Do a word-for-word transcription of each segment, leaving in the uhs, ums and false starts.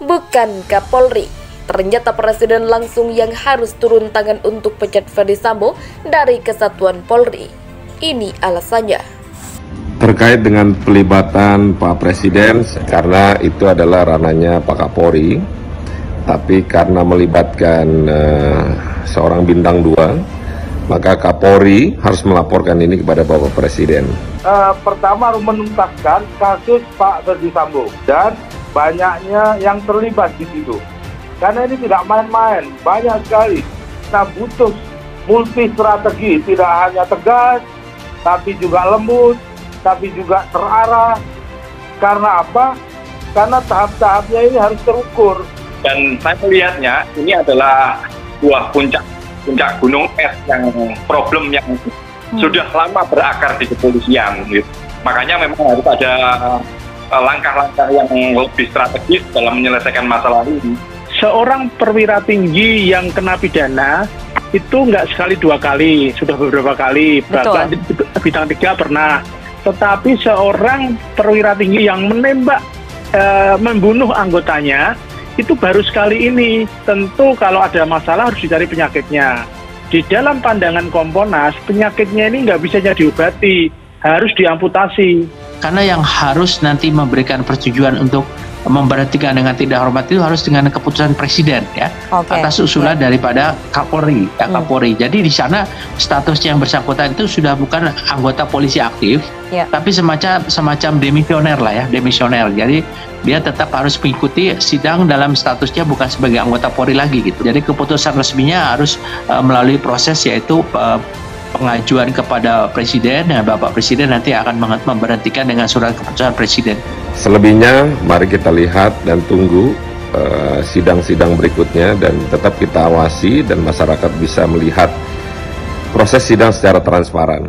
bukan Kapolri. Ternyata Presiden langsung yang harus turun tangan untuk pecat Ferdy Sambo dari Kesatuan Polri. Ini alasannya. Terkait dengan pelibatan Pak Presiden, karena itu adalah ranahnya Pak Kapolri, tapi karena melibatkan uh, seorang bintang dua, maka Kapolri harus melaporkan ini kepada Bapak Presiden. Uh, pertama harus menuntaskan kasus Pak Ferdy Sambo dan banyaknya yang terlibat di situ. Karena ini tidak main-main, banyak sekali. Nah, butuh multi strategi, tidak hanya tegas, tapi juga lembut, tapi juga terarah. Karena apa? Karena tahap-tahapnya ini harus terukur. Dan saya melihatnya ini adalah buah puncak puncak gunung es yang problem yang hmm. sudah lama berakar di kepolisian. Gitu. Makanya memang harus ada langkah-langkah yang lebih strategis dalam menyelesaikan masalah ini. Seorang perwira tinggi yang kena pidana itu nggak sekali dua kali, sudah beberapa kali, bahkan bintang tiga pernah. Tetapi seorang perwira tinggi yang menembak, e, membunuh anggotanya, itu baru sekali ini. Tentu kalau ada masalah harus dicari penyakitnya. Di dalam pandangan Kompolnas, penyakitnya ini nggak bisa diobati, harus diamputasi. Karena yang harus nanti memberikan persetujuan untuk memberhentikan dengan tidak hormat itu harus dengan keputusan Presiden ya, okay. atas usulan yeah. daripada Kapolri ya hmm. Kapolri. Jadi di sana statusnya yang bersangkutan itu sudah bukan anggota polisi aktif, yeah. tapi semacam semacam demisioner lah ya, demisioner. Jadi dia tetap harus mengikuti sidang dalam statusnya bukan sebagai anggota Polri lagi gitu. Jadi keputusan resminya harus uh, melalui proses yaitu uh, pengajuan kepada Presiden, dan Bapak Presiden nanti akan memberhentikan dengan surat keputusan Presiden. Selebihnya mari kita lihat dan tunggu sidang-sidang uh, berikutnya, dan tetap kita awasi dan masyarakat bisa melihat proses sidang secara transparan.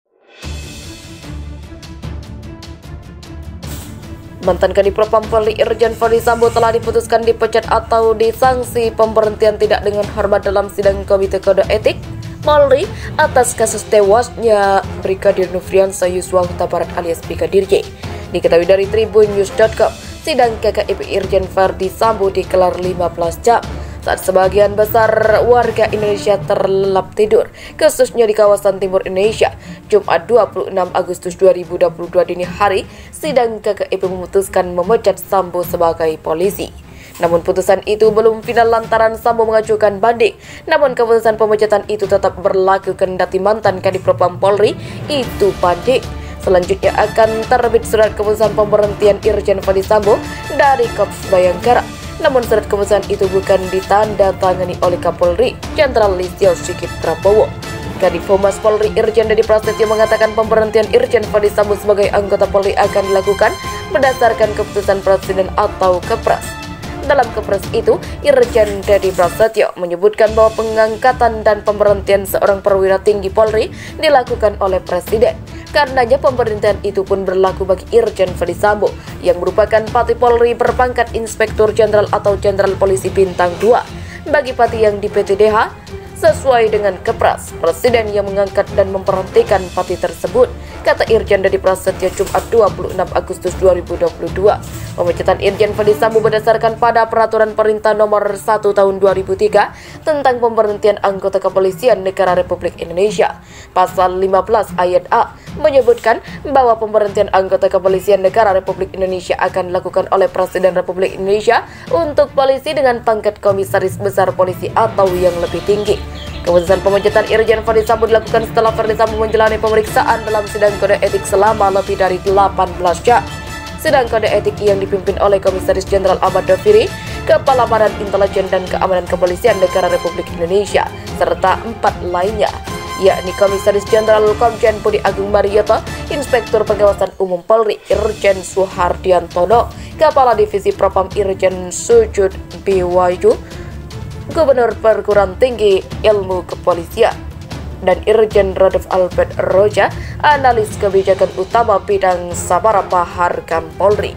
Mantan Kadipropam Polri Irjen Ferdy Sambo telah diputuskan dipecat atau disanksi pemberhentian tidak dengan hormat dalam sidang Komite Kode Etik Polri atas kasus tewasnya Brigadir Nofriansah Yosua Huta Barat alias Brigadir J. Diketahui dari tribun news dot com, sidang K K I P Irjen Ferdy Sambo dikelar lima belas jam saat sebagian besar warga Indonesia terlelap tidur, khususnya di kawasan timur Indonesia. Jumat dua puluh enam Agustus dua ribu dua puluh dua dini hari, sidang K K I P memutuskan memecat Sambo sebagai polisi. Namun putusan itu belum final lantaran Sambo mengajukan banding. Namun keputusan pemecatan itu tetap berlaku kendati mantan Kadipropam Polri itu banding. Selanjutnya akan terbit surat keputusan pemberhentian Irjen Ferdy Sambo dari Korps Bayangkara. Namun surat keputusan itu bukan ditandatangani oleh Kapolri Jenderal Listio Sigit Prabowo. Kadifhumas Polri Irjen Deddy Prasetyo mengatakan pemberhentian Irjen Ferdy Sambo sebagai anggota Polri akan dilakukan berdasarkan keputusan Presiden atau Kepres. Dalam Kepres itu, Irjen Deddy Prasetyo menyebutkan bahwa pengangkatan dan pemberhentian seorang perwira tinggi Polri dilakukan oleh Presiden. Karenanya pemberhentian itu pun berlaku bagi Irjen Ferdy Sambo yang merupakan Pati Polri berpangkat Inspektur Jenderal atau Jenderal Polisi Bintang dua. Bagi Pati yang di P T D H, sesuai dengan Kepres, Presiden yang mengangkat dan memberhentikan Pati tersebut, kata Irjen Deddy Prasetyo Jumat dua puluh enam Agustus dua ribu dua puluh dua. Pemecatan Irjen Ferdy Sambo berdasarkan pada Peraturan Perintah Nomor satu Tahun dua ribu tiga tentang pemberhentian anggota kepolisian negara Republik Indonesia. Pasal lima belas ayat A menyebutkan bahwa pemberhentian anggota kepolisian negara Republik Indonesia akan dilakukan oleh Presiden Republik Indonesia untuk polisi dengan pangkat Komisaris Besar Polisi atau yang lebih tinggi. Keputusan pemecatan Irjen Ferdy Sambo dilakukan setelah Ferdy Sambo menjalani pemeriksaan dalam sidang kode etik selama lebih dari delapan belas jam. Sidang kode etik yang dipimpin oleh Komisaris Jenderal Ahmad Doviri, Kepala Badan Intelijen dan Keamanan Kepolisian Negara Republik Indonesia, serta empat lainnya, yakni Komisaris Jenderal Komjen Budi Agung Marioto, Inspektur Pengawasan Umum Polri Irjen Suhardiantono, Kepala Divisi Propam Irjen Sujud Biwaju, Gubernur Perguruan Tinggi Ilmu Kepolisian, dan Irjen Radov Albert Roja, analis kebijakan utama bidang Sabara Harkam Polri.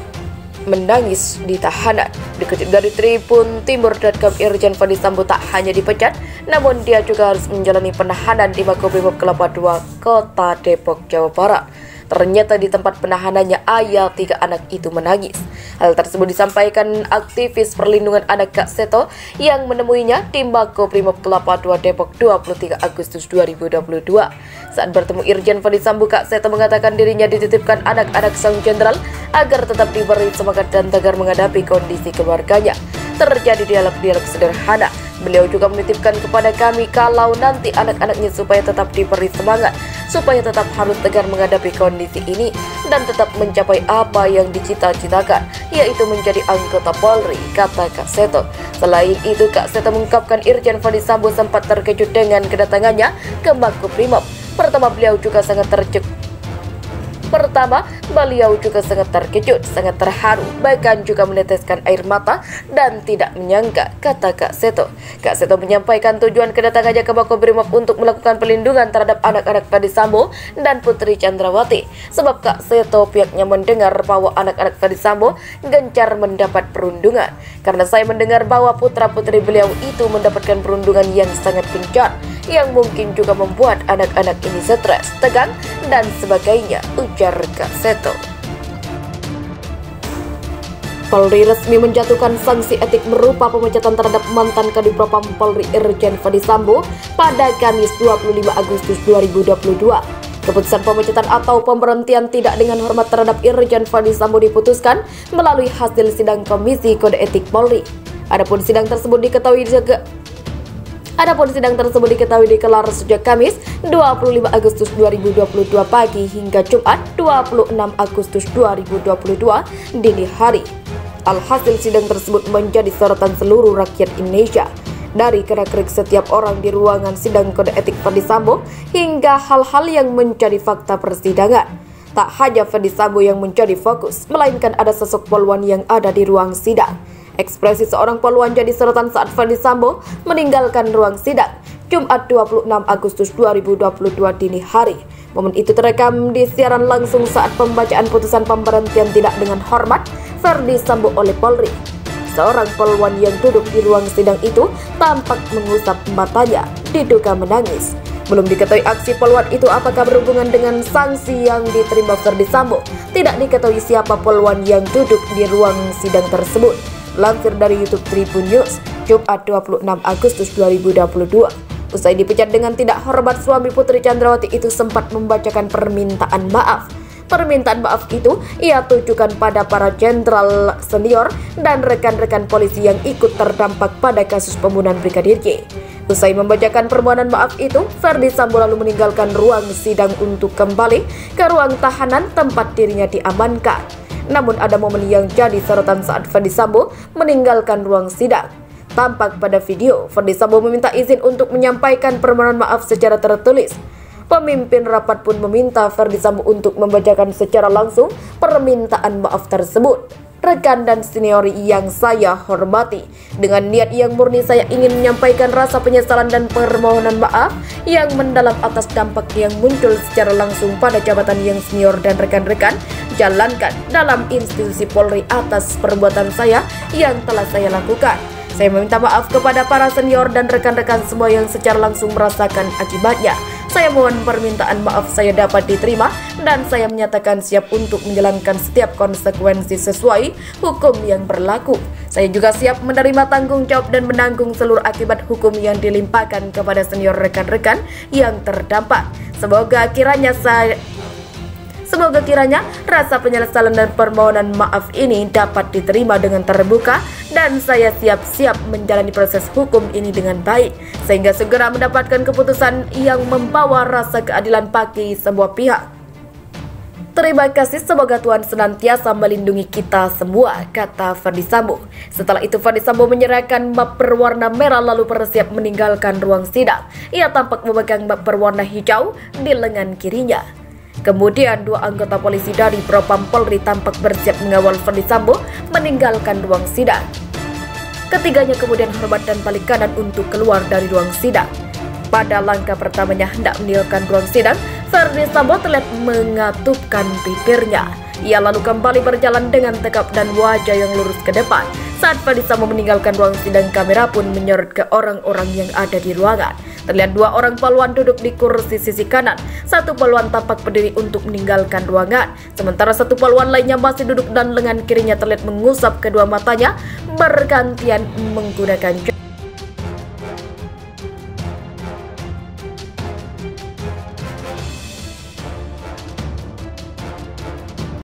Menangis di tahanan. Dikutip dari tribun timur dot com, Irjen Ferdy Sambo tak hanya dipecat, namun dia juga harus menjalani penahanan di Makobrimob Kelapa dua, Kota Depok, Jawa Barat. Ternyata di tempat penahanannya ayah tiga anak itu menangis. Hal tersebut disampaikan aktivis perlindungan anak Kak Seto yang menemuinya di Makobrimob Kelapa dua Depok dua puluh tiga Agustus dua ribu dua puluh dua. Saat bertemu Irjen Ferdy Sambo, Kak Seto mengatakan dirinya dititipkan anak-anak sang jenderal agar tetap diberi semangat dan tegar menghadapi kondisi keluarganya. Terjadi dialog-dialog sederhana. Beliau juga menitipkan kepada kami kalau nanti anak-anaknya supaya tetap diberi semangat, supaya tetap harus tegar menghadapi kondisi ini dan tetap mencapai apa yang dicita-citakan, yaitu menjadi anggota Polri, kata Kak Seto. Selain itu, Kak Seto mengungkapkan Irjen Ferdy Sambo sempat terkejut dengan kedatangannya ke Makobrimob. Pertama, beliau juga sangat terkejut. Pertama, beliau juga sangat terkejut, sangat terharu, bahkan juga meneteskan air mata dan tidak menyangka, kata Kak Seto. Kak Seto menyampaikan tujuan kedatangannya ke Makobrimob untuk melakukan perlindungan terhadap anak-anak Ferdy Sambo dan Putri Chandrawati. Sebab Kak Seto pihaknya mendengar bahwa anak-anak Ferdy Sambo gencar mendapat perundungan. Karena saya mendengar bahwa putra-putri beliau itu mendapatkan perundungan yang sangat gencar, yang mungkin juga membuat anak-anak ini stres, tegang, dan sebagainya, ujar Kak Seto. Polri resmi menjatuhkan sanksi etik berupa pemecatan terhadap mantan Kadipropam Polri Irjen Ferdy Sambo pada Kamis dua puluh lima Agustus dua ribu dua puluh dua. Keputusan pemecatan atau pemberhentian tidak dengan hormat terhadap Irjen Ferdy Sambo diputuskan melalui hasil sidang Komisi Kode Etik Polri. Adapun sidang tersebut diketahui juga Adapun sidang tersebut diketahui dikelar sejak Kamis dua puluh lima Agustus dua ribu dua puluh dua pagi hingga Jumat dua puluh enam Agustus dua ribu dua puluh dua dini hari. Alhasil sidang tersebut menjadi sorotan seluruh rakyat Indonesia, dari gerak-gerik setiap orang di ruangan sidang kode etik Ferdy Sambo hingga hal-hal yang menjadi fakta persidangan. Tak hanya Ferdy Sambo yang menjadi fokus, melainkan ada sosok polwan yang ada di ruang sidang. Ekspresi seorang polwan jadi sorotan saat Ferdy Sambo meninggalkan ruang sidang Jumat dua puluh enam Agustus dua ribu dua puluh dua dini hari. Momen itu terekam di siaran langsung saat pembacaan putusan pemberhentian tidak dengan hormat Ferdy Sambo oleh Polri. Seorang polwan yang duduk di ruang sidang itu tampak mengusap matanya, diduga menangis. Belum diketahui aksi polwan itu apakah berhubungan dengan sanksi yang diterima Ferdy Sambo. Tidak diketahui siapa polwan yang duduk di ruang sidang tersebut. Lansir dari YouTube Tribun News, Jumat dua puluh enam Agustus dua ribu dua puluh dua. Usai dipecat dengan tidak hormat, suami Putri Chandrawati itu sempat membacakan permintaan maaf. Permintaan maaf itu ia tujukan pada para jenderal senior dan rekan-rekan polisi yang ikut terdampak pada kasus pembunuhan Brigadir J. Usai membacakan permohonan maaf itu, Ferdy Sambo lalu meninggalkan ruang sidang untuk kembali ke ruang tahanan tempat dirinya diamankan. Namun ada momen yang jadi sorotan saat Ferdy Sambo meninggalkan ruang sidang. Tampak pada video, Ferdy Sambo meminta izin untuk menyampaikan permohonan maaf secara tertulis. Pemimpin rapat pun meminta Ferdy Sambo untuk membacakan secara langsung permintaan maaf tersebut. Rekan dan senior yang saya hormati, dengan niat yang murni saya ingin menyampaikan rasa penyesalan dan permohonan maaf yang mendalam atas dampak yang muncul secara langsung pada jabatan yang senior dan rekan-rekan jalankan dalam institusi Polri atas perbuatan saya yang telah saya lakukan. Saya meminta maaf kepada para senior dan rekan-rekan semua yang secara langsung merasakan akibatnya. Saya mohon permintaan maaf saya dapat diterima dan saya menyatakan siap untuk menjalankan setiap konsekuensi sesuai hukum yang berlaku. Saya juga siap menerima tanggung jawab dan menanggung seluruh akibat hukum yang dilimpahkan kepada senior rekan-rekan yang terdampak. Semoga kiranya saya Semoga kiranya rasa penyesalan dan permohonan maaf ini dapat diterima dengan terbuka dan saya siap-siap menjalani proses hukum ini dengan baik sehingga segera mendapatkan keputusan yang membawa rasa keadilan bagi semua pihak. Terima kasih, semoga Tuhan senantiasa melindungi kita semua, kata Ferdy Sambo. Setelah itu Ferdy Sambo menyerahkan map berwarna merah lalu bersiap meninggalkan ruang sidang. Ia tampak memegang map berwarna hijau di lengan kirinya. Kemudian dua anggota polisi dari Propam Polri tampak bersiap mengawal Ferdy Sambo meninggalkan ruang sidang. Ketiganya kemudian hormat dan balik kanan untuk keluar dari ruang sidang. Pada langkah pertamanya hendak meninggalkan ruang sidang, Ferdy Sambo terlihat mengatupkan bibirnya. Ia lalu kembali berjalan dengan tegap dan wajah yang lurus ke depan. Saat Ferdy Sambo meninggalkan ruang sidang, kamera pun menyorot ke orang-orang yang ada di ruangan. Terlihat dua orang poluan duduk di kursi sisi kanan. Satu poluan tampak berdiri untuk meninggalkan ruangan. Sementara satu poluan lainnya masih duduk dan lengan kirinya terlihat mengusap kedua matanya bergantian menggunakan